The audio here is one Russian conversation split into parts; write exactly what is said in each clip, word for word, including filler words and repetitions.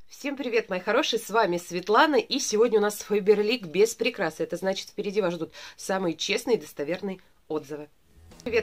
Всем привет, мои хорошие, с вами Светлана, и сегодня у нас Фаберлик без прикрасы. Это значит, впереди вас ждут самые честные и достоверные отзывы. Привет!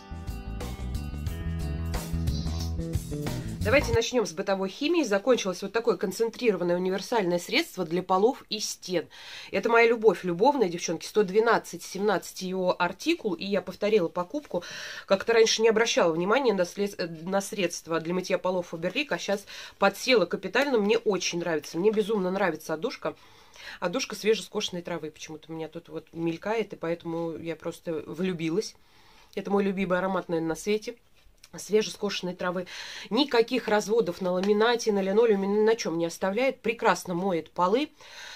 Давайте начнем с бытовой химии. Закончилось вот такое концентрированное универсальное средство для полов и стен. Это моя любовь, любовная, девчонки. сто двенадцать семнадцать его артикул, и я повторила покупку. Как-то раньше не обращала внимания на, след... на средства для мытья полов Фаберлик, а сейчас подсела капитально. Мне очень нравится. Мне безумно нравится одушка. Одушка свежескошенной травы. Почему-то у меня тут вот мелькает, и поэтому я просто влюбилась. Это мой любимый аромат, наверное, на свете. Свежескошенной травы. Никаких разводов на ламинате, на линолеуме, ни на чем не оставляет. Прекрасно моет полы.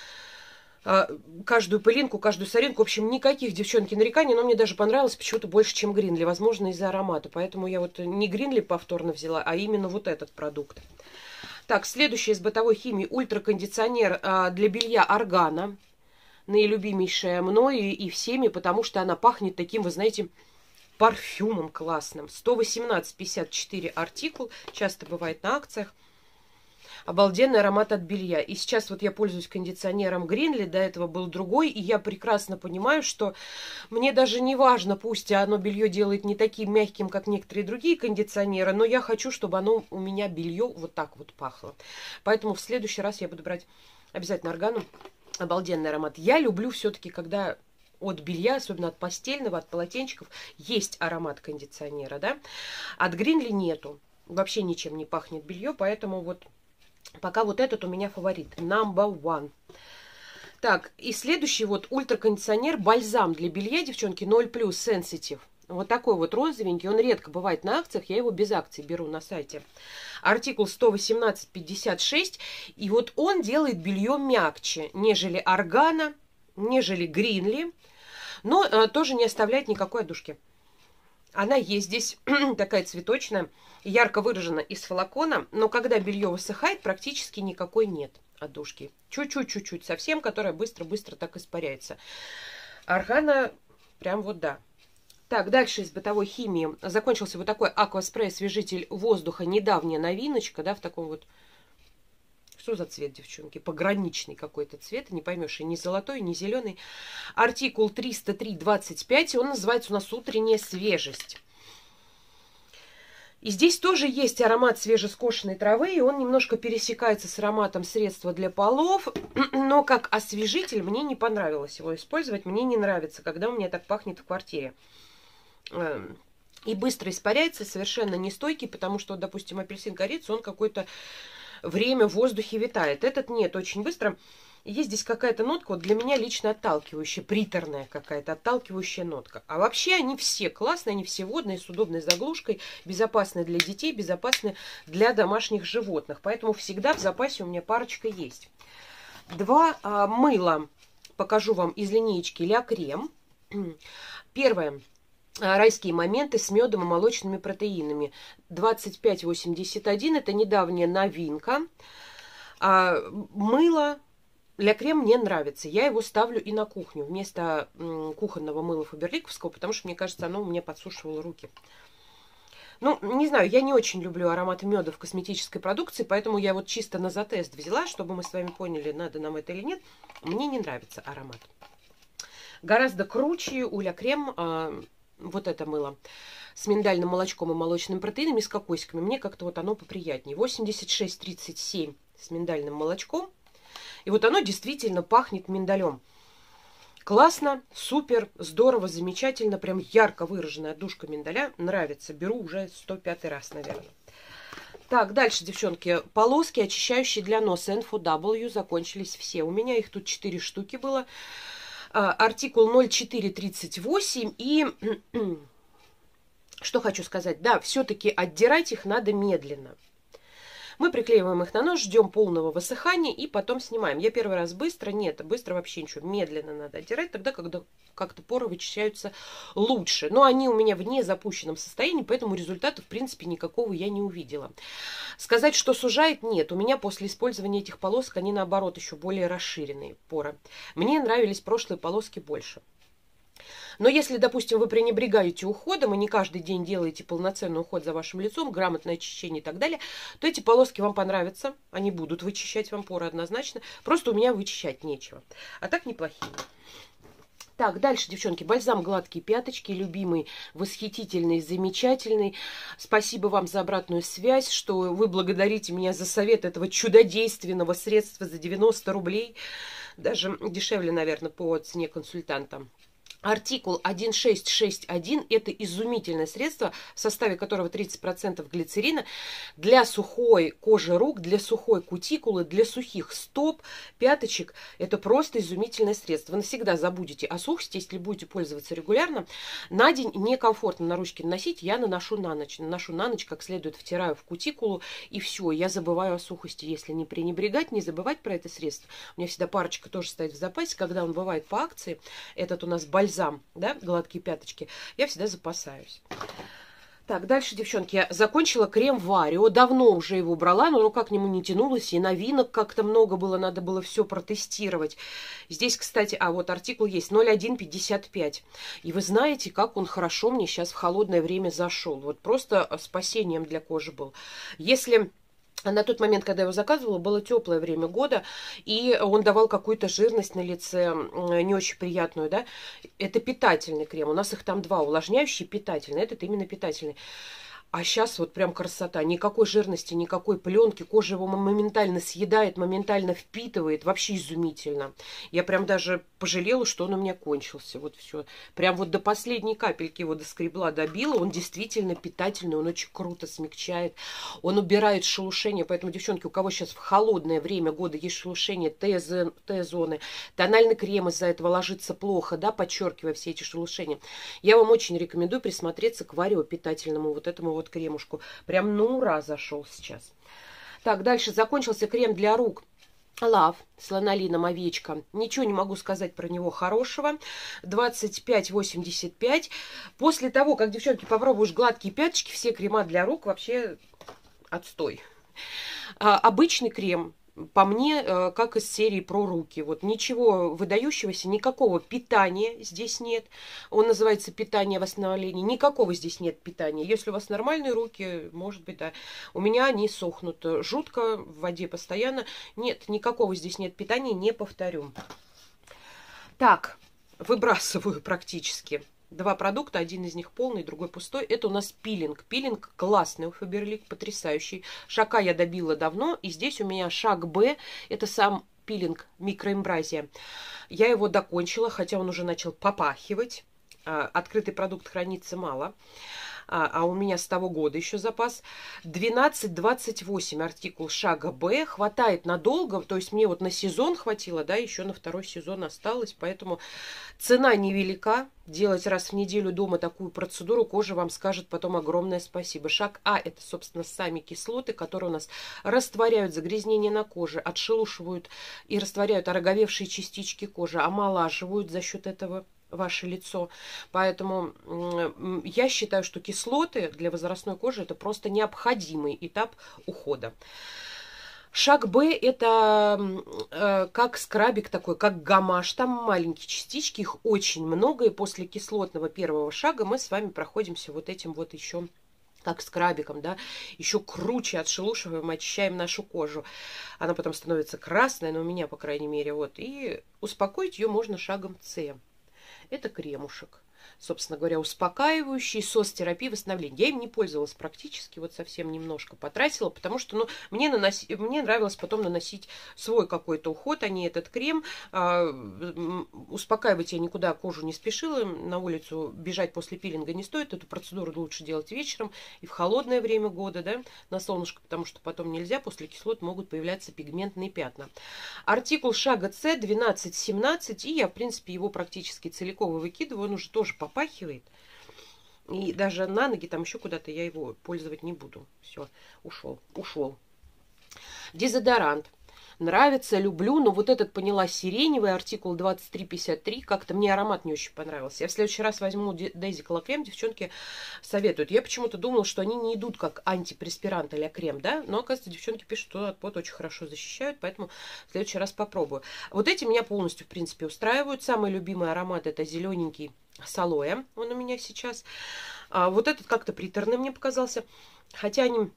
Каждую пылинку, каждую соринку. В общем, никаких, девчонки, нареканий. Но мне даже понравилось почему-то больше, чем Гринли. Возможно, из-за аромата. Поэтому я вот не Гринли повторно взяла, а именно вот этот продукт. Так, следующий из бытовой химии. Ультракондиционер для белья Органа. Наилюбимейшая мною и всеми, потому что она пахнет таким, вы знаете, парфюмом классным. сто восемнадцать пятьдесят четыре артикул. Часто бывает на акциях. Обалденный аромат от белья. И сейчас вот я пользуюсь кондиционером Гринли. До этого был другой. И я прекрасно понимаю, что мне даже не важно, пусть оно белье делает не таким мягким, как некоторые другие кондиционеры, но я хочу, чтобы оно у меня белье вот так вот пахло. Поэтому в следующий раз я буду брать обязательно Органу. Обалденный аромат. Я люблю все-таки, когда от белья, особенно от постельного, от полотенчиков, есть аромат кондиционера, да. От Гринли нету. Вообще ничем не пахнет белье, поэтому вот пока вот этот у меня фаворит. Number one. Так, и следующий вот ультракондиционер, бальзам для белья, девчонки, ноль плюс Sensitive. Вот такой вот розовенький, он редко бывает на акциях, я его без акций беру на сайте. Артикул сто восемнадцать пятьдесят шесть, и вот он делает белье мягче, нежели Органа, нежели Гринли, но э, тоже не оставляет никакой одушки. Она есть здесь такая цветочная, ярко выражена из флакона, но когда белье высыхает, практически никакой нет одушки. Чуть-чуть-чуть-чуть совсем, которая быстро-быстро так испаряется. Органа прям вот да. Так, дальше из бытовой химии закончился вот такой акваспрей, освежитель воздуха, недавняя новиночка, да, в таком вот. Что за цвет, девчонки? Пограничный какой-то цвет. Не поймешь, и не золотой, не зеленый. Артикул триста три двадцать пять. Он называется у нас «Утренняя свежесть». И здесь тоже есть аромат свежескошенной травы. И он немножко пересекается с ароматом средства для полов. Но как освежитель мне не понравилось его использовать. Мне не нравится, когда у меня так пахнет в квартире. И быстро испаряется, совершенно нестойкий. Потому что, допустим, апельсин корица, он какой-то время в воздухе витает. Этот нет, очень быстро. Есть здесь какая-то нотка, вот для меня лично отталкивающая, приторная какая-то отталкивающая нотка. А вообще они все классные, они все водные, с удобной заглушкой, безопасные для детей, безопасные для домашних животных. Поэтому всегда в запасе у меня парочка есть. Два а, мыла покажу вам из линеечки Ля Крем. Первое. Райские моменты с медом и молочными протеинами. двадцать пять восемьдесят один. Это недавняя новинка. А, мыло Ля Крем мне нравится. Я его ставлю и на кухню вместо м, кухонного мыла фаберликовского, потому что, мне кажется, оно у меня подсушивало руки. Ну, не знаю, я не очень люблю аромат меда в косметической продукции, поэтому я вот чисто на затест взяла, чтобы мы с вами поняли, надо нам это или нет. Мне не нравится аромат. Гораздо круче у Ля Крем а, вот это мыло с миндальным молочком и молочными протеинами, с кокосиками. Мне как-то вот оно поприятнее. восемьдесят шесть тридцать семь с миндальным молочком. И вот оно действительно пахнет миндалем. Классно, супер, здорово, замечательно. Прям ярко выраженная отдушка миндаля. Нравится. Беру уже сто пятый раз, наверное. Так, дальше, девчонки. Полоски, очищающие для носа эн эф дабл ю. Закончились все. У меня их тут четыре штуки было. Артикул ноль четыре тридцать восемь. И что хочу сказать. Да, все-таки отдирать их надо медленно. Мы приклеиваем их на нос, ждем полного высыхания и потом снимаем. Я первый раз быстро, нет, быстро вообще ничего, медленно надо отдирать, тогда, когда как-то поры вычищаются лучше. Но они у меня в незапущенном состоянии, поэтому результата, в принципе, никакого я не увидела. Сказать, что сужает, нет. У меня после использования этих полосок, они наоборот еще более расширенные поры. Мне нравились прошлые полоски больше. Но если, допустим, вы пренебрегаете уходом и не каждый день делаете полноценный уход за вашим лицом, грамотное очищение и так далее, то эти полоски вам понравятся. Они будут вычищать вам поры однозначно. Просто у меня вычищать нечего. А так неплохие. Так, дальше, девчонки, бальзам «Гладкие пяточки», любимый, восхитительный, замечательный. Спасибо вам за обратную связь, что вы благодарите меня за совет этого чудодейственного средства за девяносто рублей. Даже дешевле, наверное, по цене консультанта. Артикул один шесть шесть один – это изумительное средство, в составе которого тридцать процентов глицерина для сухой кожи рук, для сухой кутикулы, для сухих стоп, пяточек. Это просто изумительное средство. Вы навсегда забудете о сухости, если будете пользоваться регулярно. На день некомфортно на ручки наносить, я наношу на ночь. Наношу на ночь, как следует, втираю в кутикулу, и все, я забываю о сухости. Если не пренебрегать, не забывать про это средство. У меня всегда парочка тоже стоит в запасе, когда он бывает по акции. Этот у нас бальзам. Бальзам, да, «Гладкие пяточки», я всегда запасаюсь. Так, дальше, девчонки, я закончила крем Варио. Давно уже его брала, но рука к нему не тянулась, и новинок как-то много было, надо было все протестировать. Здесь, кстати, а вот артикул есть ноль один пятьдесят пять. И вы знаете, как он хорошо мне сейчас в холодное время зашел. Вот просто спасением для кожи был. Если... На тот момент, когда я его заказывала, было теплое время года, и он давал какую-то жирность на лице, не очень приятную, да. Это питательный крем. У нас их там два, увлажняющий и питательный. Этот именно питательный. А сейчас вот прям красота. Никакой жирности, никакой пленки. Кожа его моментально съедает, моментально впитывает. Вообще изумительно. Я прям даже пожалела, что он у меня кончился. Вот все. Прям вот до последней капельки его доскребла, добила. Он действительно питательный. Он очень круто смягчает. Он убирает шелушение. Поэтому, девчонки, у кого сейчас в холодное время года есть шелушение Т-зоны, тональный крем из-за этого ложится плохо, да, подчеркивая все эти шелушения. Я вам очень рекомендую присмотреться к Варио питательному вот этому вот кремушку. Прям на ура зашел сейчас. Так, дальше закончился крем для рук Лав с ланолином овечка. Ничего не могу сказать про него хорошего. двадцать пять восемьдесят пять. После того, как, девчонки, попробуешь «Гладкие пяточки», все крема для рук вообще отстой. А, обычный крем, по мне, как из серии про руки. Вот ничего выдающегося, никакого питания здесь нет. Он называется «Питание восстановления». Никакого здесь нет питания. Если у вас нормальные руки, может быть, да. У меня они сохнут жутко, в воде постоянно. Нет, никакого здесь нет питания, не повторю. Так, выбрасываю практически. Два продукта, один из них полный, другой пустой. Это у нас пилинг. Пилинг классный у Фаберлик, потрясающий. Шаг А я добила давно, и здесь у меня шаг Б. Это сам пилинг микроэмбразия. Я его докончила, хотя он уже начал попахивать. Открытый продукт хранится мало. А, а у меня с того года еще запас. двенадцать двадцать восемь артикул шага Б. Хватает надолго, то есть мне вот на сезон хватило, да, еще на второй сезон осталось. Поэтому цена невелика. Делать раз в неделю дома такую процедуру, кожа вам скажет потом огромное спасибо. Шаг А – это, собственно, сами кислоты, которые у нас растворяют загрязнение на коже, отшелушивают и растворяют ороговевшие частички кожи, омолаживают за счет этого ваше лицо. Поэтому я считаю, что кислоты для возрастной кожи – это просто необходимый этап ухода. Шаг Б – это э, как скрабик такой, как гамаш. Там маленькие частички, их очень много. И после кислотного первого шага мы с вами проходимся вот этим вот еще как скрабиком, да, еще круче отшелушиваем, очищаем нашу кожу. Она потом становится красной, но у меня, по крайней мере, вот. И успокоить ее можно шагом С. Это кремушек. Собственно говоря, успокаивающий, сос-терапия, восстановление. Я им не пользовалась практически, вот совсем немножко потратила, потому что, ну, мне, наноси... мне нравилось потом наносить свой какой-то уход, а не этот крем. А, успокаивать я никуда кожу не спешила, на улицу бежать после пилинга не стоит, эту процедуру лучше делать вечером и в холодное время года, да, на солнышко, потому что потом нельзя, после кислот могут появляться пигментные пятна. Артикул шага С двенадцать семнадцать, и я, в принципе, его практически целиком выкидываю, он уже тоже попахивает. И даже на ноги, там еще куда-то я его пользовать не буду. Все, ушел, ушел. Дезодорант. нравится, люблю, но вот этот поняла сиреневый, артикул двадцать три пятьдесят три, как-то мне аромат не очень понравился. Я в следующий раз возьму Daisy Color Creme, девчонки советуют. Я почему-то думала, что они не идут как антипреспирант или крем, да, но, оказывается, девчонки пишут, что от пота очень хорошо защищают, поэтому в следующий раз попробую. Вот эти меня полностью, в принципе, устраивают. Самый любимый аромат — это зелененький с алоэ, он у меня сейчас. А вот этот как-то приторный мне показался, хотя они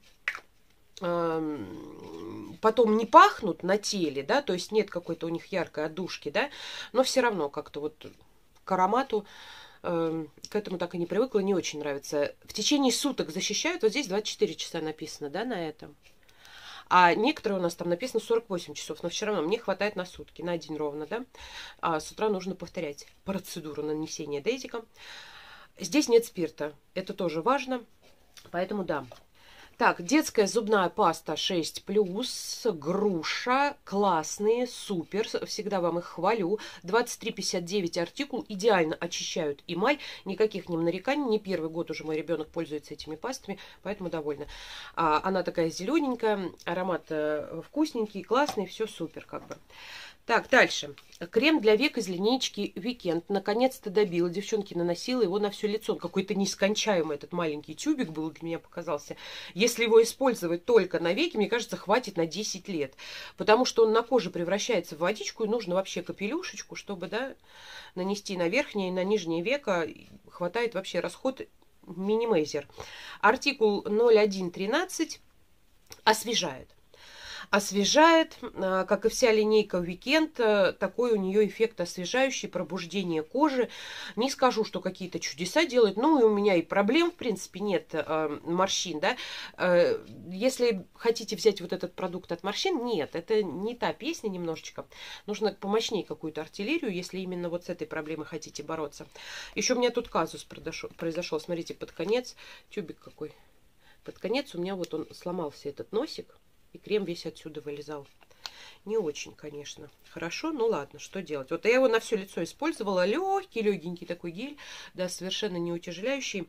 потом не пахнут на теле, да, то есть нет какой-то у них яркой отдушки, да, но все равно как-то вот к аромату, э, к этому так и не привыкла, не очень нравится. В течение суток защищают, вот здесь двадцать четыре часа написано, да, на этом. А некоторые у нас там написано сорок восемь часов, но все равно мне хватает на сутки, на один ровно, да. А с утра нужно повторять процедуру нанесения дейзиком. Здесь нет спирта, это тоже важно, поэтому да. Так, детская зубная паста шесть плюс, груша, классные, супер, всегда вам их хвалю. двадцать три пятьдесят девять артикул, идеально очищают эмаль, никаких не нареканий, не первый год уже мой ребенок пользуется этими пастами, поэтому довольна. А, она такая зелененькая, аромат вкусненький, классный, все супер как бы. Так, дальше. Крем для век из линейки Weekend. Наконец-то добила. Девчонки, наносила его на все лицо. Какой-то нескончаемый этот маленький тюбик был, для меня показался. Если его использовать только на веки, мне кажется, хватит на десять лет. Потому что он на коже превращается в водичку, и нужно вообще капелюшечку, чтобы, да, нанести на верхнее и на нижнее веко. Хватает вообще расход минимейзер. Артикул ноль один тринадцать освежает. Освежает, как и вся линейка Weekend, такой у нее эффект освежающий, пробуждение кожи. Не скажу, что какие-то чудеса делает, ну и у меня и проблем, в принципе, нет, морщин, да. Если хотите взять вот этот продукт от морщин, нет, это не та песня немножечко. Нужно помощнее какую-то артиллерию, если именно вот с этой проблемой хотите бороться. Еще у меня тут казус произошел, смотрите, под конец, тюбик какой. Под конец у меня вот он сломался, этот носик. И крем весь отсюда вылезал. Не очень, конечно. Хорошо, ну ладно, что делать. Вот я его на все лицо использовала. Легкий, легенький такой гель. Да, совершенно не утяжеляющий.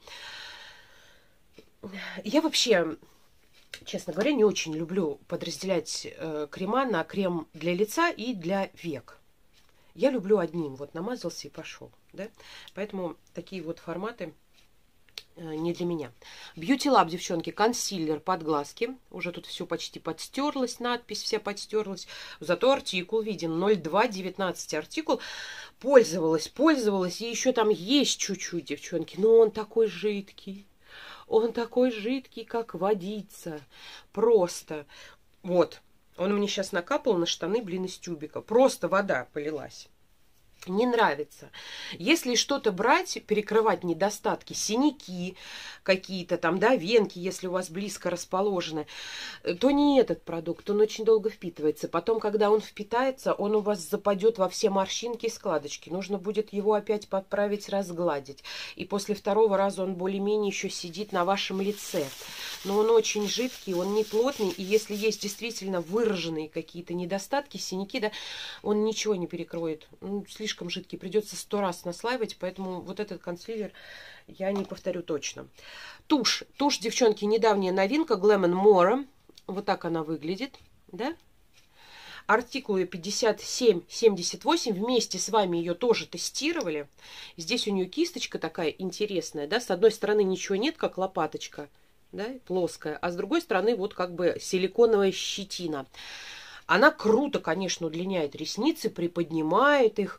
Я вообще, честно говоря, не очень люблю подразделять э, крема на крем для лица и для век. Я люблю одним. Вот намазался и пошел. Да? Поэтому такие вот форматы не для меня. Beauty Lab, девчонки, консилер под глазки. Уже тут все почти подстерлось, надпись вся подстерлась. Зато артикул виден. ноль два девятнадцать артикул. Пользовалась, пользовалась. И еще там есть чуть-чуть, девчонки. Но он такой жидкий. Он такой жидкий, как водица. Просто. Вот. Он мне сейчас накапал на штаны, блин, из тюбика. Просто вода полилась. Не нравится. Если что-то брать, перекрывать недостатки, синяки какие-то там, да, венки, если у вас близко расположены, то не этот продукт, он очень долго впитывается. Потом, когда он впитается, он у вас западет во все морщинки и складочки. Нужно будет его опять подправить, разгладить. И после второго раза он более-менее еще сидит на вашем лице. Но он очень жидкий, он не плотный, и если есть действительно выраженные какие-то недостатки, синяки, да, он ничего не перекроет. Он слишком жидкий, придется сто раз наслаивать, поэтому вот этот консилер я не повторю точно. Тушь. Тушь, девчонки, недавняя новинка, Glam and More. Вот так она выглядит, да? Артикулы пятьдесят семь семьдесят восемь. Вместе с вами ее тоже тестировали. Здесь у нее кисточка такая интересная, да? С одной стороны ничего нет, как лопаточка, да, плоская, а с другой стороны вот как бы силиконовая щетина. Она круто, конечно, удлиняет ресницы, приподнимает их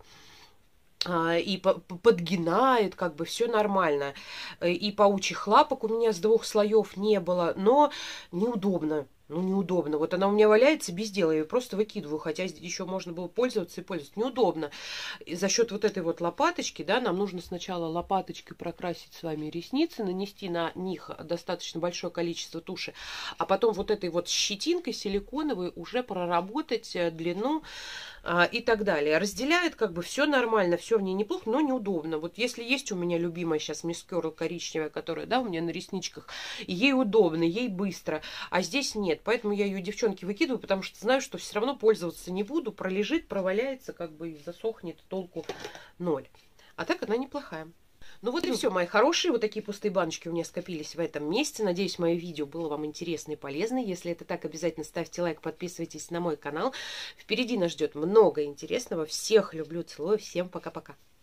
и подгинает, как бы все нормально. И паучьих лапок у меня с двух слоев не было, но неудобно. Ну, неудобно. Вот она у меня валяется без дела, я ее просто выкидываю, хотя еще можно было пользоваться и пользоваться. Неудобно. И за счет вот этой вот лопаточки, да, нам нужно сначала лопаточкой прокрасить с вами ресницы, нанести на них достаточно большое количество туши, а потом вот этой вот щетинкой силиконовой уже проработать длину а, и так далее. Разделяет как бы все нормально, все в ней неплохо, но неудобно. Вот если есть у меня любимая сейчас Miss Curl коричневая, которая, да, у меня на ресничках, ей удобно, ей быстро, а здесь нет. Поэтому я ее, девчонки, выкидываю, потому что знаю, что все равно пользоваться не буду. Пролежит, проваляется, как бы и засохнет, толку ноль. А так она неплохая. Ну вот и все, мои хорошие. Вот такие пустые баночки у меня скопились в этом месяце. Надеюсь, мое видео было вам интересно и полезно. Если это так, обязательно ставьте лайк, подписывайтесь на мой канал. Впереди нас ждет много интересного. Всех люблю, целую. Всем пока-пока.